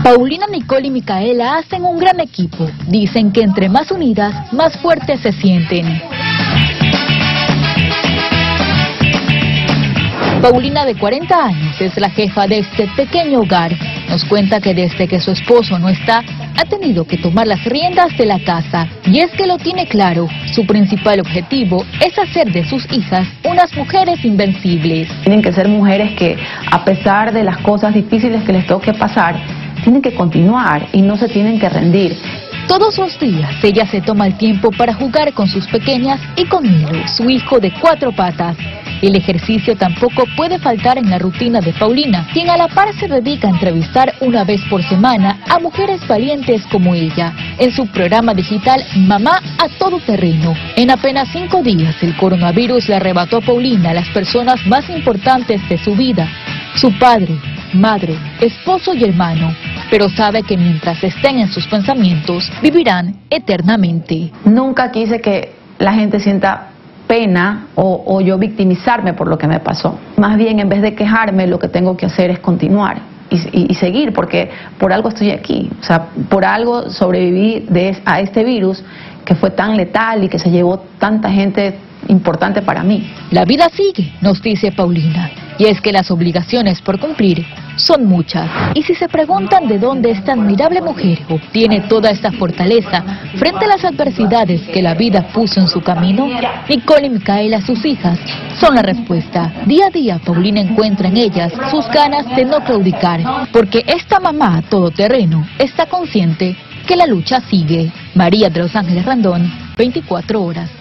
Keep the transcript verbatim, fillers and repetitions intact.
Paulina, Nicole y Micaela hacen un gran equipo. Dicen que entre más unidas, más fuertes se sienten. Paulina, de cuarenta años, es la jefa de este pequeño hogar. Nos cuenta que desde que su esposo no está, ha tenido que tomar las riendas de la casa. Y es que lo tiene claro, su principal objetivo es hacer de sus hijas unas mujeres invencibles. Tienen que ser mujeres que, a pesar de las cosas difíciles que les toque pasar, tienen que continuar y no se tienen que rendir. Todos los días ella se toma el tiempo para jugar con sus pequeñas y con Milo, su hijo de cuatro patas. El ejercicio tampoco puede faltar en la rutina de Paulina, quien a la par se dedica a entrevistar una vez por semana a mujeres valientes como ella, en su programa digital Mamá a Todo Terreno. En apenas cinco días el coronavirus le arrebató a Paulina las personas más importantes de su vida, su padre, madre, esposo y hermano. Pero sabe que mientras estén en sus pensamientos, vivirán eternamente. Nunca quise que la gente sienta pena o, o yo victimizarme por lo que me pasó. Más bien, en vez de quejarme, lo que tengo que hacer es continuar y, y, y seguir, porque por algo estoy aquí. O sea, por algo sobreviví de, a este virus que fue tan letal y que se llevó tanta gente importante para mí. La vida sigue, nos dice Paulina, y es que las obligaciones por cumplir son muchas. Y si se preguntan de dónde esta admirable mujer obtiene toda esta fortaleza frente a las adversidades que la vida puso en su camino, Nicole y Micaela, sus hijas, son la respuesta. Día a día Paulina encuentra en ellas sus ganas de no claudicar, porque esta mamá a todoterreno está consciente que la lucha sigue. María de los Ángeles Randón, veinticuatro horas.